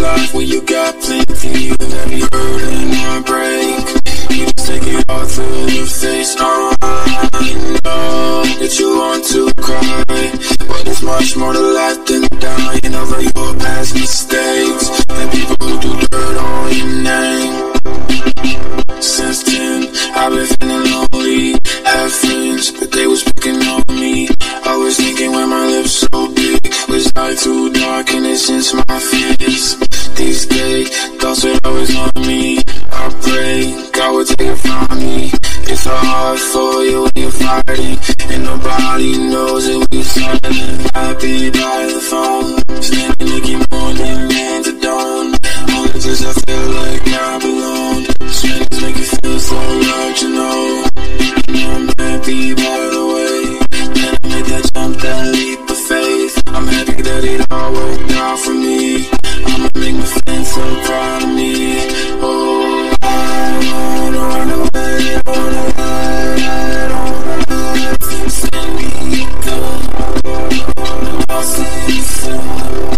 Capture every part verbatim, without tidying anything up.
life where you got plenty of every hurt and heartbreak. You just take it all to your face. Oh, I know that you want to cry, but there's much more to life than dying over your past mistakes and people who do dirt on your name. Since ten, I've been feeling lonely. Had friends, but they was picking on me. I was thinking when my lips so big, was I too dark and it's since my face. These days, thoughts would always on me. I pray God would take it from me. It's hard for you when you're fighting, and nobody knows it when you're silent. Happy by the phone, standing Nicky morning into dawn. All the times I feel like I belong. Strangers make you feel so loved, you know. I'm happy by the way that I made that jump, that leap of faith. I'm happy that it all worked out for me. I'ma make my fans so proud of me. Oh, I wanna run away, wanna ride, I don't wanna send me good. I'll see you soon.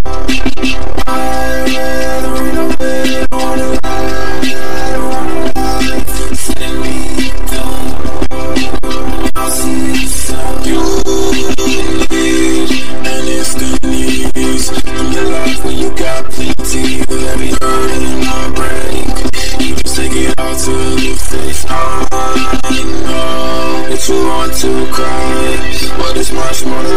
I'd rather run away, wanna ride, I don't wanna send me good. I'll see you soon. You need, and it's good news. In your life when you got plenty of every hurt and heartbreak. You just take it all to your face. I know that you want to cry, but it's much more